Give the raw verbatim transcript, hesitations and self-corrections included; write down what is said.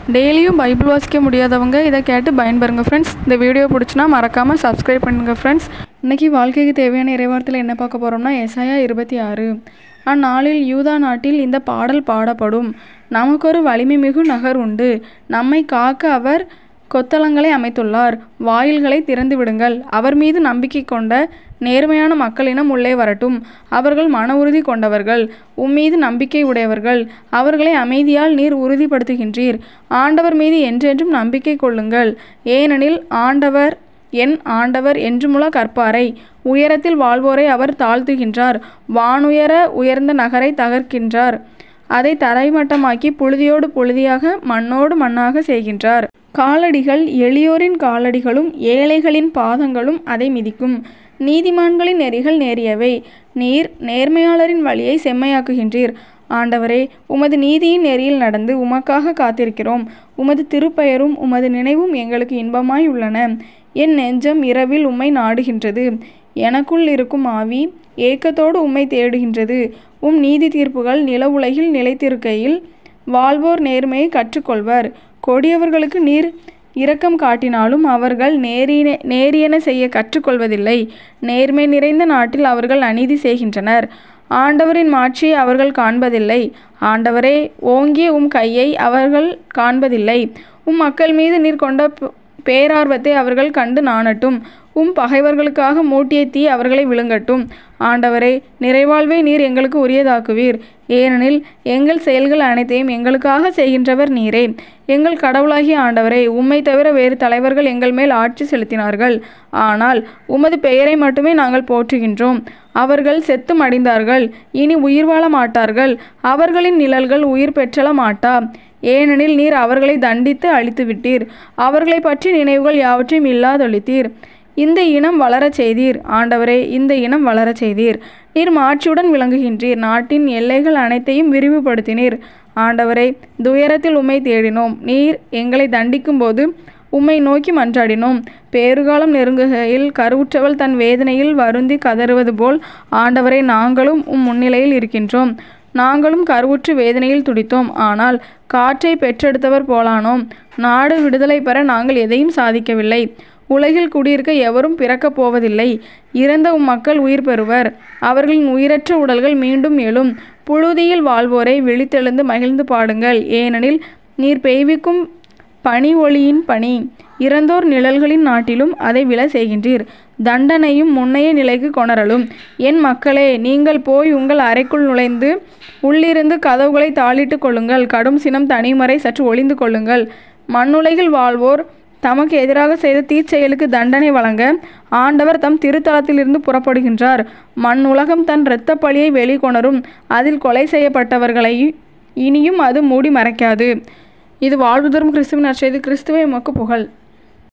டெய்லியும் பைபிள் வாசிக்க முடியாதவங்க இதை கேட்டு பயன்பெறுங்க ஃப்ரெண்ட்ஸ். இந்த வீடியோ பிடிச்சினா மறக்காமல் சப்ஸ்கிரைப் பண்ணுங்கள் ஃப்ரெண்ட்ஸ். இன்றைக்கி வாழ்க்கைக்கு தேவையான இறைவார்த்தையில் என்ன பார்க்க போகிறோம்னா ஏசாயா இருபத்தி ஆறு. அந்நாளில் யூதா நாட்டில் இந்த பாடல் பாடப்படும். நமக்கொரு வலிமை மிகு நகர் உண்டு, நம்மை காக்க அவர் கொத்தளங்களை அமைத்துள்ளார். வாயில்களை திறந்து விடுங்கள், அவர் மீது நம்பிக்கை கொண்ட நேர்மையான மக்களினம் உள்ளே வரட்டும். அவர்கள் மன உறுதி கொண்டவர்கள், உம்மீது நம்பிக்கை உடையவர்கள். அவர்களை அமைதியால் நீர் உறுதிப்படுத்துகின்றீர். ஆண்டவர் மீது என்றென்றும் நம்பிக்கை கொள்ளுங்கள், ஏனெனில் ஆண்டவர் என் ஆண்டவர் என்றுமுள்ள கற்பாரை. உயரத்தில் வாழ்வோரை அவர் தாழ்த்துகின்றார், வானுயர உயர்ந்த நகரை தகர்க்கின்றார். அதை தரைமட்டமாக்கி புழுதியோடு புழுதியாக மண்ணோடு மண்ணாக செய்கின்றார். காலடிகள் எளியோரின் காலடிகளும் ஏழைகளின் பாதங்களும் அதை மிதிக்கும். நீதிமான்களின் நெறிகள் நேரியவை, நீர் நேர்மையாளரின் வழியை செம்மையாக்குகின்றீர். ஆண்டவரே, உமது நீதியின் நெறியில் நடந்து உமக்காக காத்திருக்கிறோம். உமது திருப்பெயரும் உமது நினைவும் எங்களுக்கு இன்பமாய் உள்ளன. என் நெஞ்சம் இரவில் உம்மை நாடுகின்றது, எனக்குள் இருக்கும் ஆவி ஏக்கத்தோடு உம்மை தேடுகின்றது. உம் நீதி தீர்ப்புகள் நில உலகில் நிலைத்திருக்கையில் வாழ்வோர் நேர்மையை கற்றுக்கொள்வர். கொடியவர்களுக்கு நீர் இரக்கம் காட்டினாலும் அவர்கள் நேரின நேரியன செய்ய கற்றுக்கொள்வதில்லை. நேர்மை நிறைந்த நாட்டில் அவர்கள் அநீதி செய்கின்றனர். ஆண்டவரின் மாட்சியை அவர்கள் காண்பதில்லை. ஆண்டவரே, ஓங்கிய உம் கையை அவர்கள் காண்பதில்லை. உம் மக்கள் மீது நீர் கொண்ட பேரார்வத்தை அவர்கள் கண்டு நாணட்டும். உம் பகைவர்களுக்காக மூட்டிய தீ அவர்களை விழுங்கட்டும். ஆண்டவரே, நிறைவாழ்வை நீர் எங்களுக்கு உரியதாக்குவீர், ஏனெனில் எங்கள் செயல்கள் அனைத்தையும் எங்களுக்காக செய்கின்றவர் நீரே. எங்கள் கடவுளாகிய ஆண்டவரே, உம்மை தவிர வேறு தலைவர்கள் எங்கள் மேல் ஆட்சி செலுத்தினார்கள், ஆனால் உமது பெயரை மட்டுமே நாங்கள் போற்றுகின்றோம். அவர்கள் செத்து மடிந்தார்கள், இனி உயிர் வாழ மாட்டார்கள். அவர்களின் நிழல்கள் உயிர் பெற்றல மாட்டா, ஏனெனில் நீர் அவர்களை தண்டித்து அழித்து விட்டீர். அவர்களை பற்றி நினைவுகள் யாவற்றையும் இல்லாதொழித்தீர். இந்த இனம் வளரச் செய்தீர். ஆண்டவரே, இந்த இனம் வளரச் செய்தீர். நீர் மாட்சியுடன் விளங்குகின்றீர். நாட்டின் எல்லைகள் அனைத்தையும் விரிவுபடுத்தினீர். ஆண்டவரே, துயரத்தில் உம்மை தேடினோம். நீர் எங்களை தண்டிக்கும் போது உம்மை நோக்கி மன்றாடினோம். பேறுகாலம் நெருங்குகையில் கருவுற்றவள் தன் வேதனையில் வருந்தி கதறுவது போல் ஆண்டவரே, நாங்களும் உம் முன்னிலையில் இருக்கின்றோம். நாங்களும் கருவுற்று வேதனையில் துடித்தோம், ஆனால் காற்றை பெற்றெடுத்தவர் போலானோம். நாடு விடுதலை பெற நாங்கள் எதையும் சாதிக்கவில்லை. உலகில் குடியிருக்க எவரும் பிறக்கப் போவதில்லை. இறந்த உம் மக்கள் உயிர் பெறுவர், அவர்களின் உயிரற்ற உடல்கள் மீண்டும் எழும். புழுதியில் வாழ்வோரை விழித்தெழுந்து மகிழ்ந்து பாடுங்கள், ஏனெனில் நீர் பெய்விக்கும் பனி ஒளியின் பனி. இறந்தோர் நிழல்களின் நாட்டிலும் அதை விழ செய்கின்றீர். தண்டனையும் முன்னைய நிலைக்கு கொணரலும். என் மக்களே, நீங்கள் போய் உங்கள் அறைக்குள் நுழைந்து உள்ளிருந்து கதவுகளை தாளிட்டு கொள்ளுங்கள். கடும் சினம் தனிமறை சற்று ஒளிந்து கொள்ளுங்கள். மண்ணுலகில் வாழ்வோர் தமக்கு எதிராக செய்த தீச்செயலுக்கு தண்டனை வழங்க ஆண்டவர் தம் திருத்தலத்திலிருந்து புறப்படுகின்றார். மண் உலகம் தன் இரத்த பழியை வெளிக்கொணரும். அதில் கொலை செய்யப்பட்டவர்களை இனியும் அது மூடி மறைக்காது. இது வாழ்வு தரும் கிறிஸ்துவின் நற்செய்தி. கிறிஸ்துவே உமக்கு புகழ்.